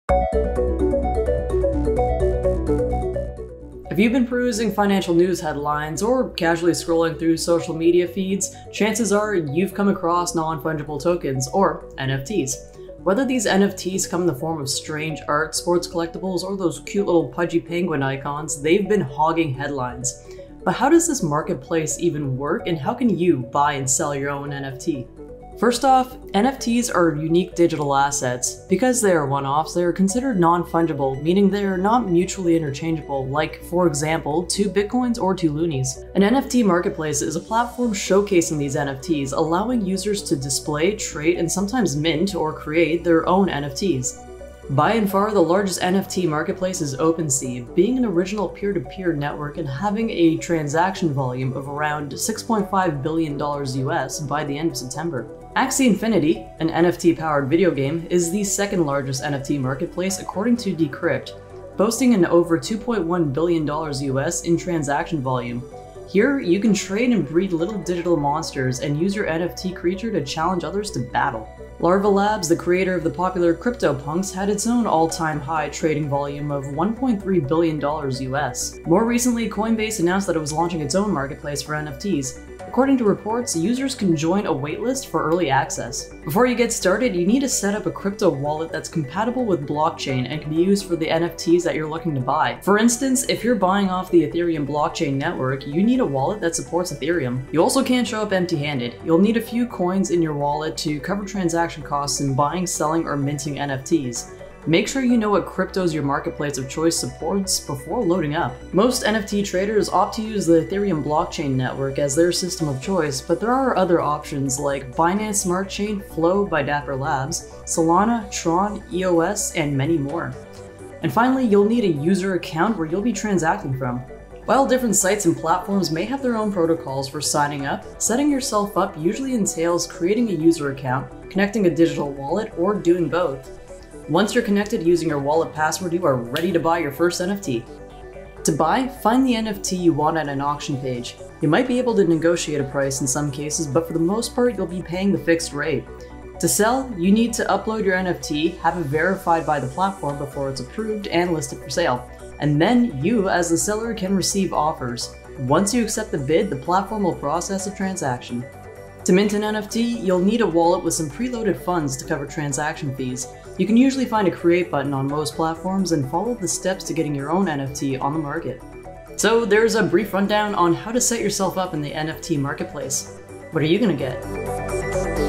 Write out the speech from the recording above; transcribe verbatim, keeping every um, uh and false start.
If you've been perusing financial news headlines or casually scrolling through social media feeds, chances are you've come across non-fungible tokens, or N F Ts. Whether these N F Ts come in the form of strange art, sports collectibles, or those cute little pudgy penguin icons, they've been hogging headlines. But how does this marketplace even work, and how can you buy and sell your own N F T? First off, N F Ts are unique digital assets. Because they are one-offs, they are considered non-fungible, meaning they are not mutually interchangeable, like, for example, two bitcoins or two loonies. An N F T marketplace is a platform showcasing these N F Ts, allowing users to display, trade, and sometimes mint or create their own N F Ts. By and far, the largest N F T marketplace is OpenSea, being an original peer-to-peer network and having a transaction volume of around six point five billion dollars U S by the end of September. Axie Infinity, an N F T-powered video game, is the second largest N F T marketplace according to Decrypt, boasting an over two point one billion dollars U S in transaction volume. Here, you can trade and breed little digital monsters and use your N F T creature to challenge others to battle. Larva Labs, the creator of the popular CryptoPunks, had its own all-time high trading volume of one point three billion dollars U S. More recently, Coinbase announced that it was launching its own marketplace for N F Ts. According to reports, users can join a waitlist for early access. Before you get started, you need to set up a crypto wallet that's compatible with blockchain and can be used for the N F Ts that you're looking to buy. For instance, if you're buying off the Ethereum blockchain network, you need a wallet that supports Ethereum. You also can't show up empty-handed. You'll need a few coins in your wallet to cover transaction costs in buying, selling, or minting N F Ts. Make sure you know what cryptos your marketplace of choice supports before loading up. Most N F T traders opt to use the Ethereum blockchain network as their system of choice, but there are other options like Binance Smart Chain, Flow by Dapper Labs, Solana, Tron, E O S, and many more. And finally, you'll need a user account where you'll be transacting from. While different sites and platforms may have their own protocols for signing up, setting yourself up usually entails creating a user account, connecting a digital wallet, or doing both. Once you're connected using your wallet password, you are ready to buy your first N F T. To buy, find the N F T you want at an auction page. You might be able to negotiate a price in some cases, but for the most part, you'll be paying the fixed rate. To sell, you need to upload your N F T, have it verified by the platform before it's approved and listed for sale. And then you, as the seller, can receive offers. Once you accept the bid, the platform will process a transaction. To mint an N F T, you'll need a wallet with some preloaded funds to cover transaction fees. You can usually find a create button on most platforms and follow the steps to getting your own N F T on the market. So there's a brief rundown on how to set yourself up in the N F T marketplace. What are you gonna get?